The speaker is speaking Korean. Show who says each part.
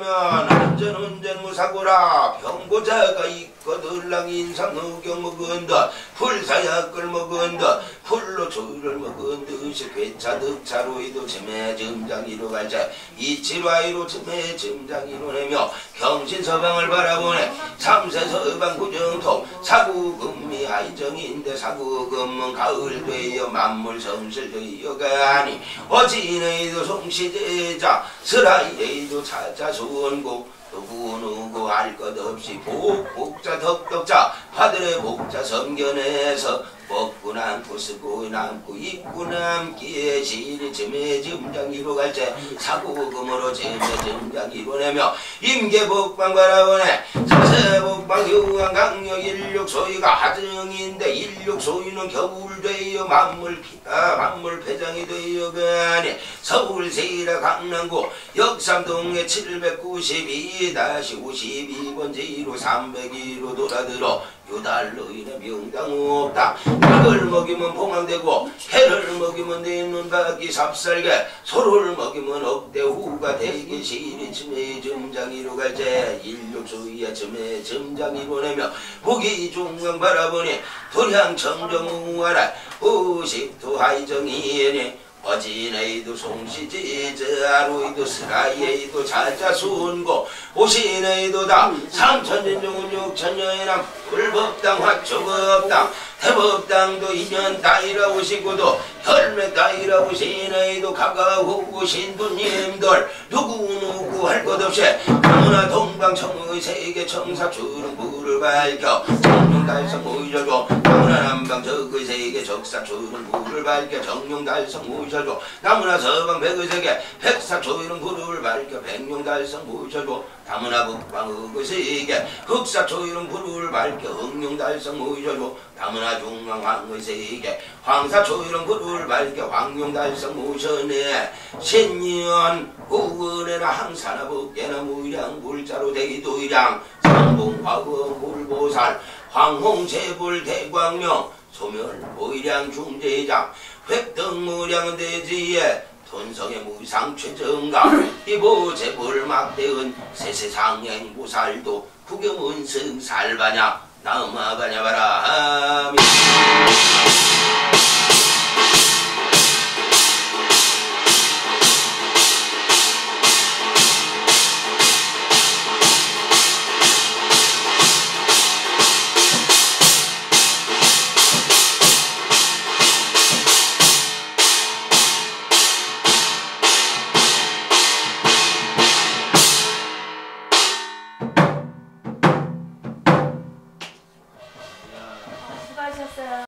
Speaker 1: 하면 안전 무사고라. 병고자가 있거들랑 인삼 누경 먹은 듯 풀사약을 먹은 듯 풀로 조를 먹은 듯이 괴차 득차로이도 점에 점장이로 갈자 이치와이로 점에 점장이로 내며 경신서방을 바라보네. 삼세서방 구정통 사구금이 아이정인데 사구금은 가을 되어 만물성실 되어 가니 어지네이도 송시제자 스라이에이도 찾아 수원고 누구 알 것 없이 복자 덕덕자 하늘의 복자 성견에서 먹고 남고 쓰고 남고 입고 남기에 시리 점에 점장이로 갈제 사고금으로 점에 점장이로 내며 임계복방 바라보네. 사세복방 유황 강력 일육소위가 하정인데 일육소위는 겨울 되어 만물 폐장이 되어 가니 서울세라 강남구 역삼동에 792-52번 제로 302로 돌아들어 요달로 인해 명당 없다. 이걸 먹이면 봉황되고 해를 먹이면 내 눈박이 삽살게 소를 먹이면 억대후가 되기 시리 점에 점장이로 갈제 일육소위야 점에 점장이로 내며 보기 중앙 바라보니 도량 청정우하라 오십도 하이정이니 어지네이도 송시지 저하루이도 스라이에이도 자자순고 오시네이도 다 삼천진종은 육천여인함 불법당 화초법당 대법당도 2년 따위라 오시고도 혈맥 따위라 오시네이도 가까우고 신부님들 누구 할 것 없이 아무나 동방청의 세계 청사주는 불을 밝혀 정룡달성 모이셔줘. 아무나 남방적의 세계 적사주는 불을 밝혀 정룡달성 모이셔줘. 나무나 서방 백의 세계 백사초이는 불을 밝혀 백룡달성 모이셔줘. 다무나 북방의 세계 흑사초이는 불을 밝혀 흑룡달성 모이셔줘. 다무나 중앙황의 세계 황사초이는 불을 밝혀 황룡달성 모셔네. 신년 우은에나 항사나 북계나 무량 물자로 대기도이량 상봉화거 물보살 황홍재불 대광명 소멸 보이량 중대장 획등무량 대지에 돈성의 무상 최정감 이보재불 막대은 세세상행보살도 구경은승 살바냐 나음아바냐 바라 아미
Speaker 2: 수고하셨어요.